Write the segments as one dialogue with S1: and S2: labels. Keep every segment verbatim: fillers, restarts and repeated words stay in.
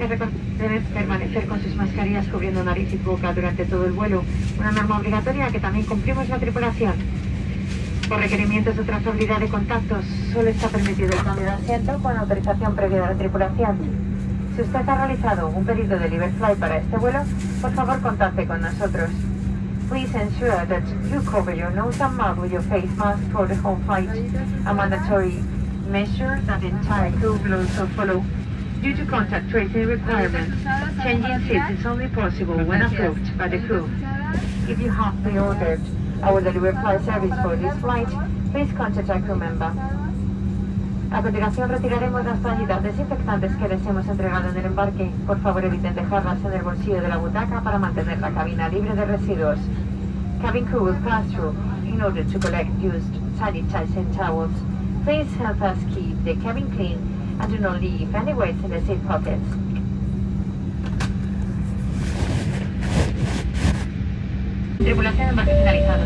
S1: Deben permanecer con sus mascarillas cubriendo nariz y boca durante todo el vuelo, una norma obligatoria que también cumplimos la tripulación. Por requerimientos de trazabilidad de contactos, solo está permitido el cambio de asiento con autorización previa de la tripulación. Si usted ha realizado un pedido de Liberfly para este vuelo, por favor contacte con nosotros. Please ensure that you cover your nose and mouth with your face mask for the home flight, a mandatory measure that the entire crew will also follow. Due to contact tracing requirements, changing seats is only possible when approved by the crew. If you have pre-ordered our Liberfly service for this flight, please contact a crew member. A continuación retiraremos las toallitas desinfectantes que les hemos entregado en el embarque. Por favor eviten dejarlas en el bolsillo de la butaca para mantener la cabina libre de residuos. Cabin crew will pass through in order to collect used sanitizing towels. Please help us keep the cabin clean and do not leave any waste in the seat pockets. Tripulación embarque finalizado.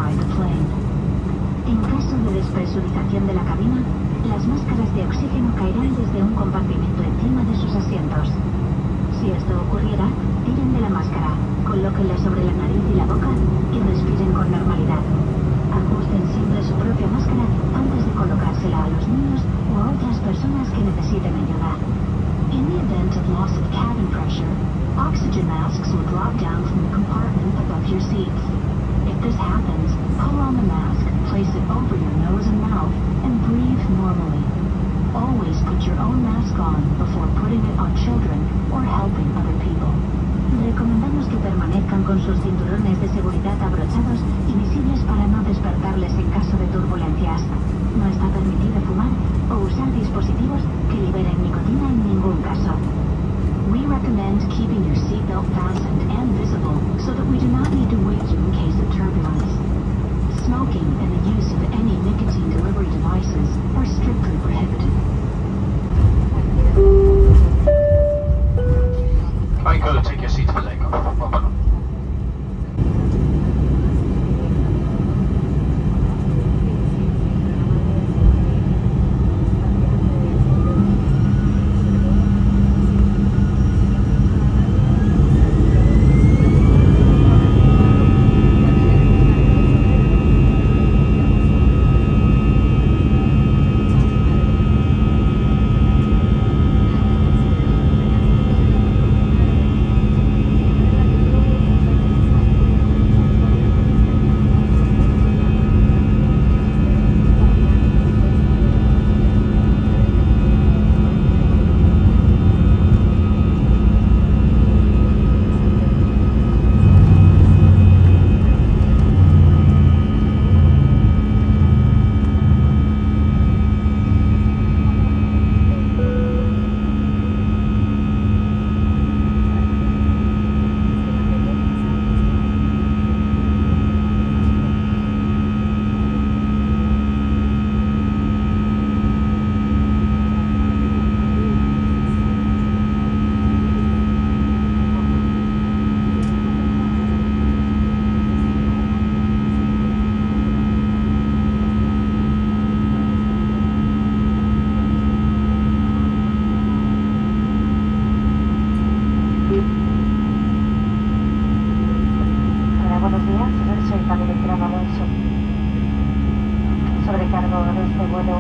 S2: depresurize the plane. En caso de despresurización de la cabina, las máscaras de oxígeno caerán desde un compartimento encima de sus asientos. Si esto ocurriera, tiren de la máscara, colóquenla sobre la nariz y la boca y respiren con normalidad. Ajusten siempre su propia máscara antes de colocársela a los niños o a otras personas que necesiten ayuda. In the event of loss of cabin pressure, oxygen masks will drop down from the compartment above your seats. If this happens, pull on the mask, place it over your nose and mouth, and breathe normally. Always put your own mask on before putting it on children or helping other people. Recomendamos que permanezcan con sus cinturones de seguridad abrochados y visibles para no despertarles en caso de turbulencias. No está permitido fumar o usar dispositivos que liberen nicotina en ningún caso. We recommend keeping your seatbelt fastened and visible so that we do not need to wake you in case of turbulence. Smoking and the use of any nicotine delivery devices are strictly prohibited.
S3: Right, go, take your seat for the leg.
S1: Sobrecargo de este vuelo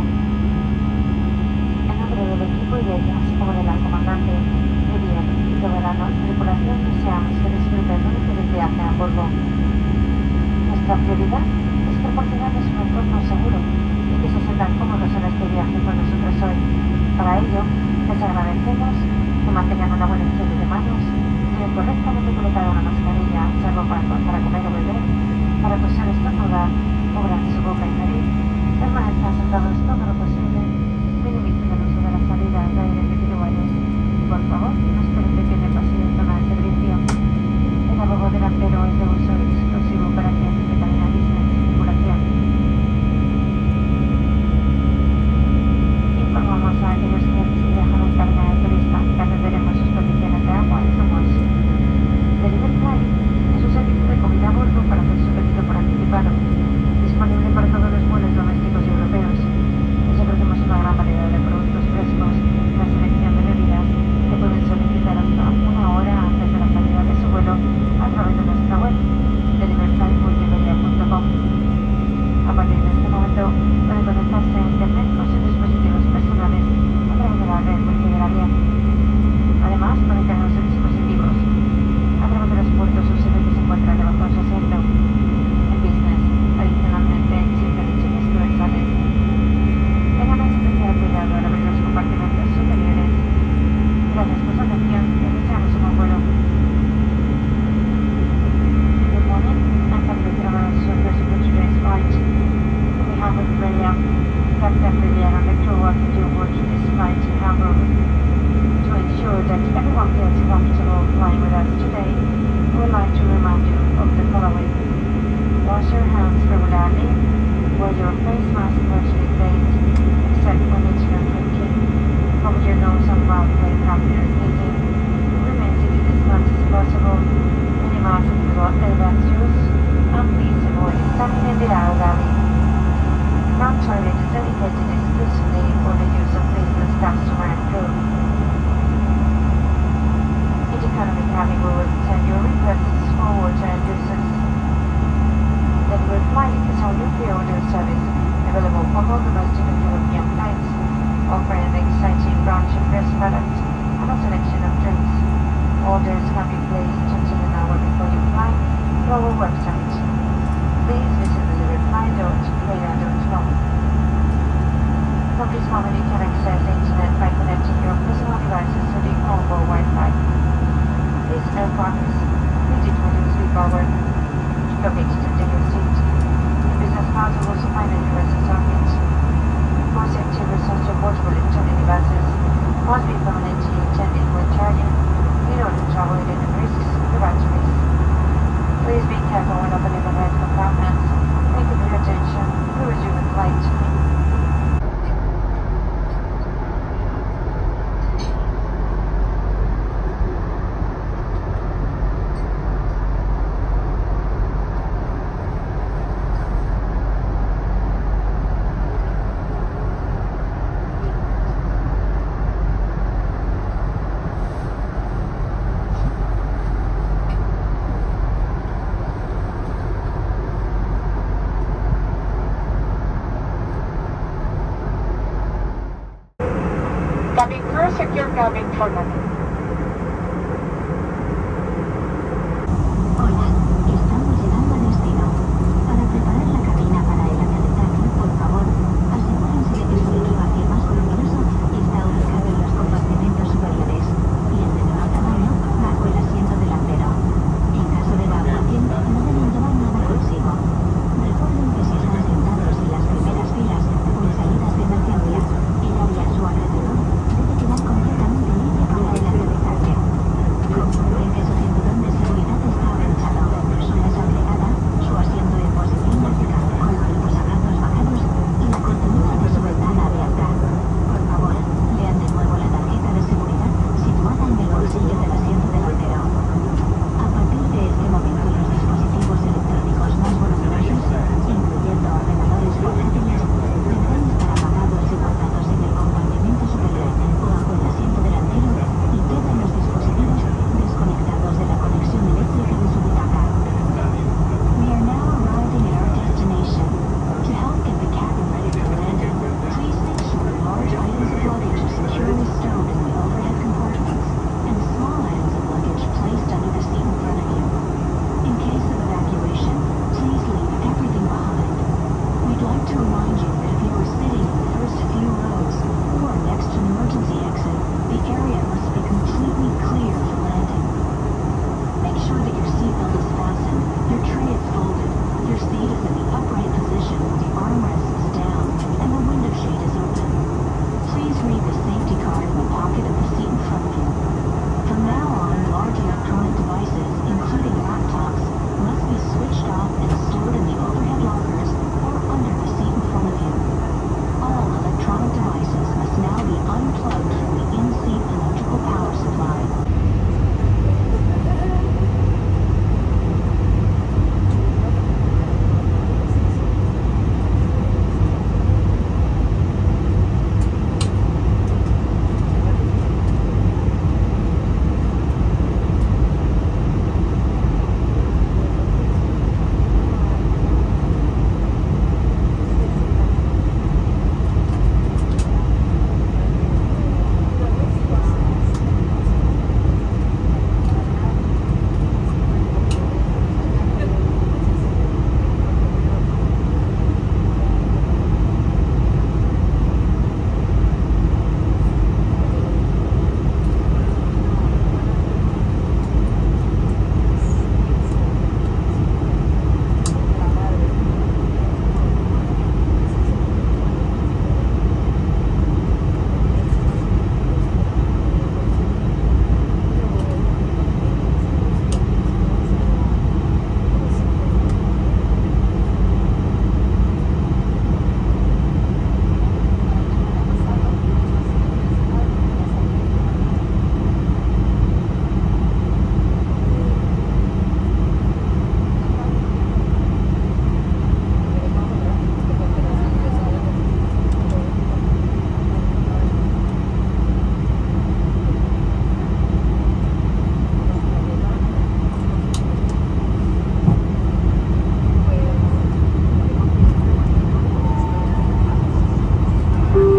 S1: en nombre del equipo y de ellas, como de la comandante Vivian y toda la tripulación, deseamos que disfruten de un feliz viaje a bordo. Nuestra prioridad es proporcionarles un entorno seguro y que se sientan cómodos en este viaje con nosotros hoy. Para ello, les agradecemos que mantengan una buena higiene de manos, que correctamente colocada una mascarilla, salvo para, para comer o beber, para toser, estornudar, cubran su boca y nariz, permanezcan sentados todo lo posible, minimicen el uso de las salidas de aire individuales y, por favor, no esperen pequeño pasillo en zona de servicio. El lavabo delantero es de uso exclusivo para clientes de cabina business y tripulación. Informamos a aquellos clientes que viajan en cabina de turista que atenderemos sus peticiones de agua y zumos. Delivery Flight es un servicio de comida a bordo para hacer su pedido por anticipado, disponible para todos los vuelos domésticos y europeos. Les ofrecemos una gran variedad de productos frescos y una selección de bebidas que pueden solicitar hasta una hora antes de la salida de su vuelo a través de nuestra web, delivery flight multimedia punto com. A partir de este momento pueden conectarse a internet con sus dispositivos personales a través de la red wifi del avión. Además, pueden cargar sus dispositivos a través de los puertos U S B que se encuentran debajo de su asiento. En business, adicionalmente, existen diseños universales. Tengan especial cuidado al abrir los compartimentos superiores. Gracias por su atención y les deseamos un buen vuelo. Good morning, I'm Captain Travelers Service for today's flight. On behalf of Australia, Captain Vivian and the crew welcome you aboard this flight to Hamburg. To ensure that everyone feels comfortable flying with us today, we would like to remind you of the following. Wash your hands regularly, wear your face mask partially placed, except when eating or drinking, cover your nose and mouth when after sneezing, remain seated as much as possible, minimize elbow use, and please avoid standing in the orders can be placed until an hour before you fly through our website. Please visit the reply dot player dot com. From this moment you can access the internet by connecting your personal devices to the onboard Wi-Fi. This aircraft is fitted with a sleep-powered, located under your seat. The business class will also find a U S S socket. For safety research, your portable electronic devices must be permanently attended when charging in order to avoid any risks to batteries. Please be careful when opening the red compartments. Thank you for your attention. We resume the flight. Cabin crew, secure cabin for landing.
S2: Hola, estamos llegando a destino. Para preparar la cabina para el aterrizaje, por favor, asegúrense de que su equipaje más voluminoso está ubicado en los compartimentos superiores y el de menor tamaño bajo el asiento delantero. En caso de evacuación, no deben llevar nada consigo. Recuerden que si están sentados en las primeras filas o en salidas de emergencia, el área a su alrededor debe quedar completamente libre para el aterrizaje. Comprueben que su cinturón de seguridad está abrochado, su mesa plegada, su asiento en posición vertical con los reposabrazos bajados y la cortinilla de su ventana abierta. Por favor, lean de nuevo la tarjeta de seguridad situada en el bolsillo del asiento delantero. A partir de este momento, los dispositivos electrónicos más voluminosos, incluyendo ordenadores portátiles, deberán estar apagados y guardados en el compartimento superior o bajo el asiento delantero y quedan los dispositivos desconectados de la conexión eléctrica de su butaca. We are now arriving at our destination. To help get the cabin ready for landing, please make sure large items of luggage are securely stowed in the overhead compartments and small items of luggage placed under the seat in front of you. In case of evacuation, please leave everything behind. We'd like to remind you that if you are sitting in the first few rows or next to an emergency exit, the area must be completely clear for landing. Make sure that your seatbelt is fastened, your tray is folded, your seat is in the upright position with the armrest is down, and the window shade is open. Please read the safety card in the pocket of the seat in front of you. From now on, large electronic devices, including laptops, must be switched off and stored in the overhead lockers or under the seat in front of you. All electronic devices must now be unplugged from the in-seat electrical power supply.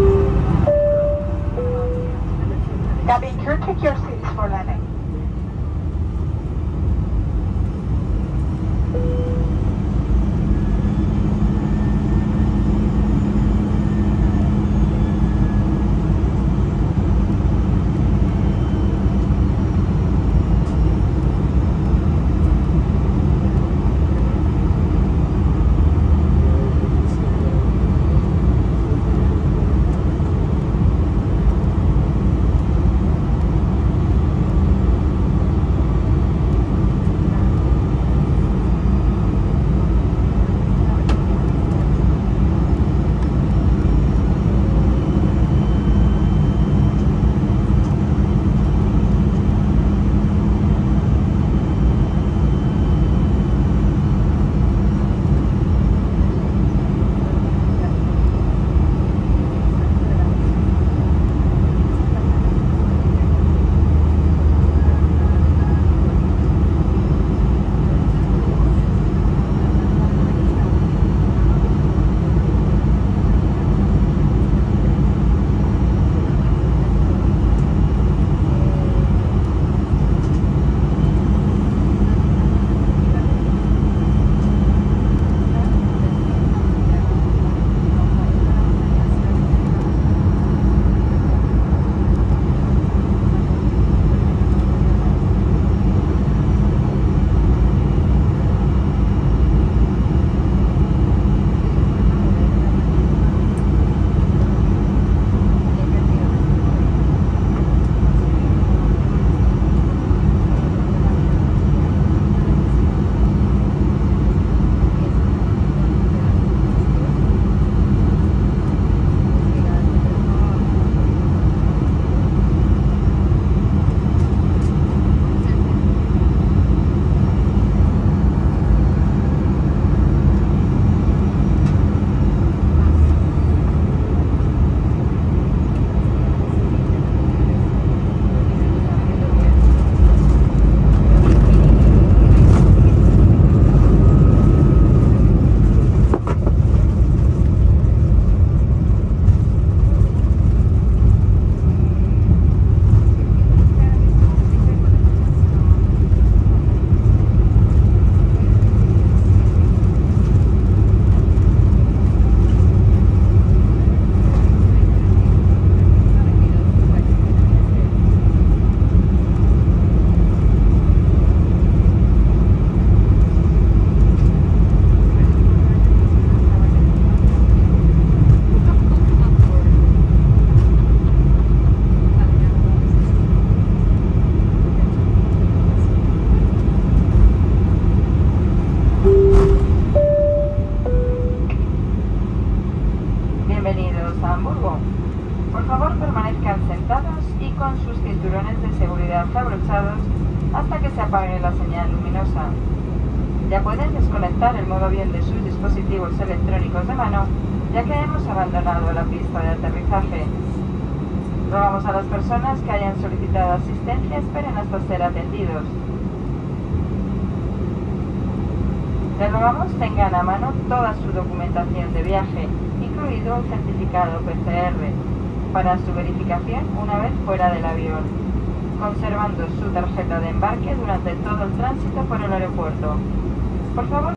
S1: Cabin crew, take your seats for landing.
S4: abrochados hasta que se apague la señal luminosa. Ya pueden desconectar el modo avión de sus dispositivos electrónicos de mano, ya que hemos abandonado la pista de aterrizaje. Rogamos a las personas que hayan solicitado asistencia esperen hasta ser atendidos. Les rogamos tengan a mano toda su documentación de viaje, incluido un certificado P C R, para su verificación una vez fuera del avión, conservando su tarjeta de embarque durante todo el tránsito por el aeropuerto. Por favor,